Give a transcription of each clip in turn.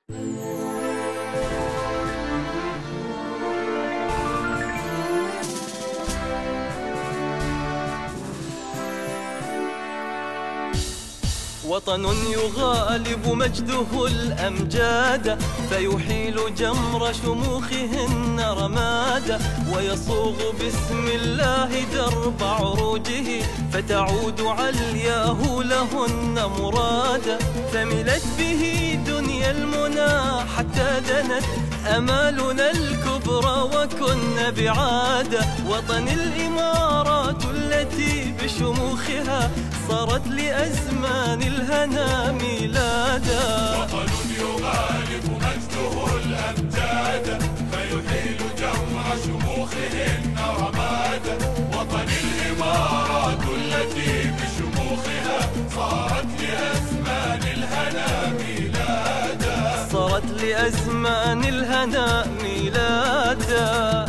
وطن يغالب مجده الأمجاد، فيحيل جمر شموخهن رمادا، ويصوغ باسم الله درب عروجه، فتعود علياه لهن مرادا. فملت به دنيا المنى حتى دنت أمالنا الكبرى وكن بعادة. وطن الإمارات التي بشموخها صارت لأزمان الهنا ميلادا. وطن يغالب مجده الأمجاد، فيحيل جمع شموخهن رمادا. وطن الإمارات التي بشموخها صارت لأزمان الهنا ميلادا. صارت لأزمان الهنا ميلادا.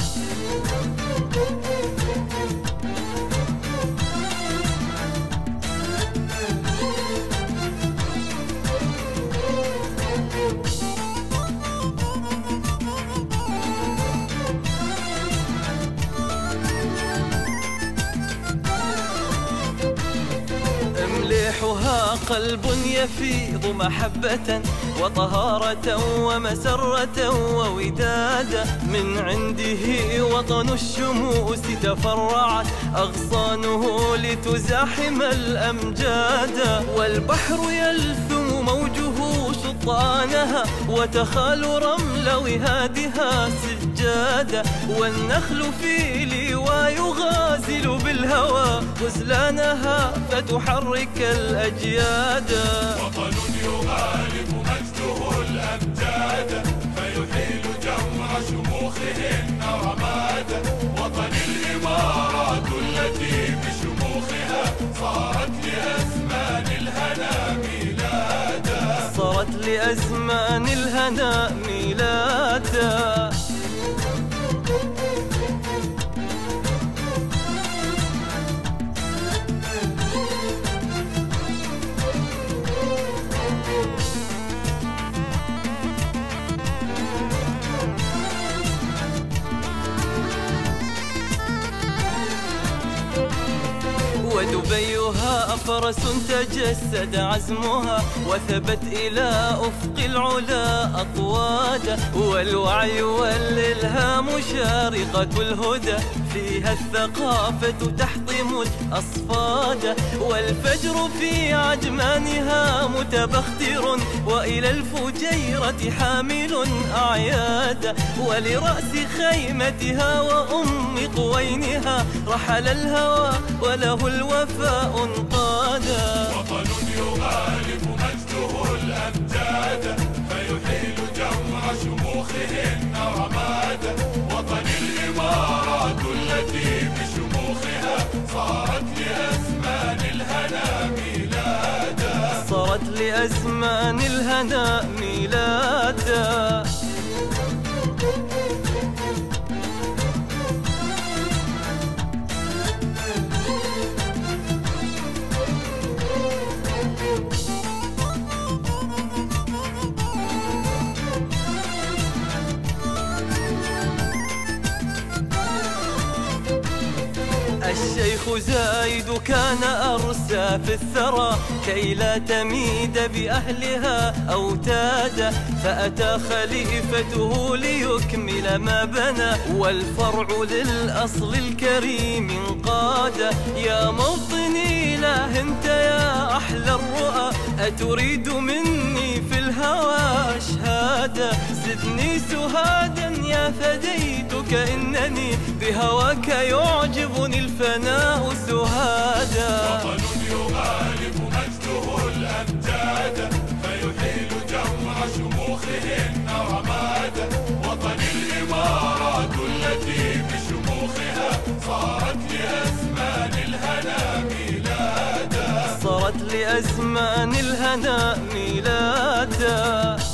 مليحها قلب يفيض محبة وطهارة ومسرة وودادا. من عنده وطن الشموس تفرعت أغصانه لتزاحم الأمجاد. والبحر يلثم موجه شطانها وتخال رمل وهادها سجادا. والنخل في لواء يغازل بالهوى غزلانها فتحرك الأجياد. وطن يغالب مجده الأمجاد، فيحيل جمع شموخهن رمادا. وطن الإمارات التي بشموخها صارت لأزمان الهنا ميلادا. صارت لأزمان الهنا ميلادا. ودبيها فرس تجسد عزمها وثبت إلى أفق العلا أطوادا. والوعي والإلهام شارقة الهدى، فيها الثقافة تحطم الأصفاد. والفجر في عجمانها متبختر وإلى الفجيرة حامل أعيادا. ولرأس خيمتها وأم قوينها رحل الهوى وله الوفاء انقادا. وطن يغالب مجده الأمجاد، فيحيل جمع شموخهن رمادا. وطن الإمارات التي بشموخها صارت لأزمان الهنا ميلادا. صارت لأزمان الهنا ميلادا. الشيخ زايد كان أرسى في الثرى كي لا تميد بأهلها أوتادا. فأتى خليفته ليكمل ما بنى والفرع للأصل الكريم انقادا. يا موطني لا هنت يا أحلى الرؤى، أتريد مني في الهوى شهادة. زدني سهادا يا فديتك، إنني بهواك يعجبني الفناء سهادا. وطن يغالب مجده الأمجاد، فيحيل جمع شموخهن رمادا. وطن الإمارات التي بشموخها صارت لأزمان الهنا ميلادا. صارت لأزمان الهنا ميلادا.